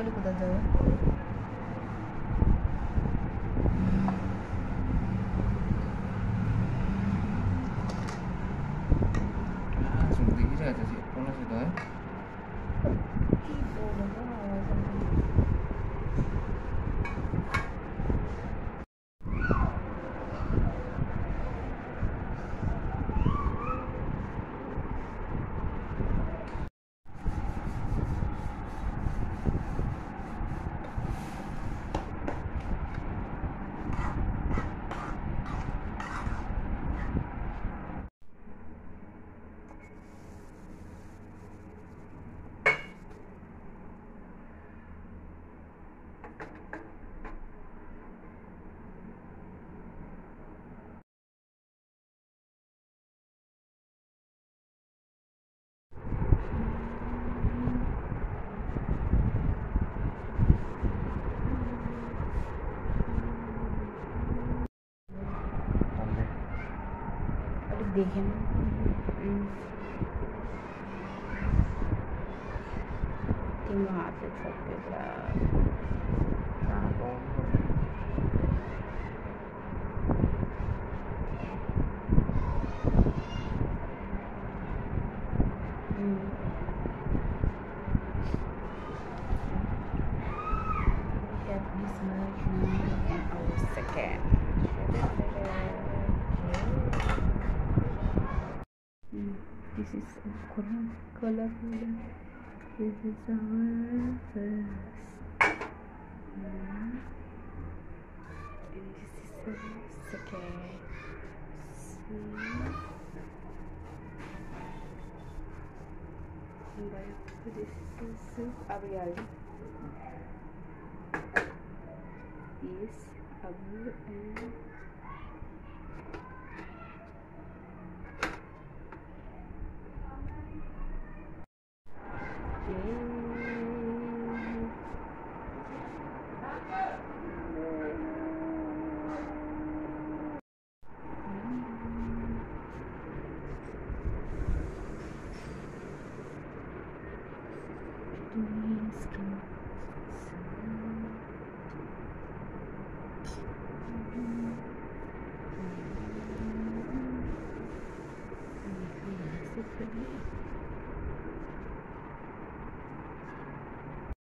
kali udah jauh. langsung tinggi aja sih panas itu ya. देखें तीन हाथ से छोटे get this much in our second. This is colorful. This is our first. And this is our second. This is Ariel. Is Abu and skin. So,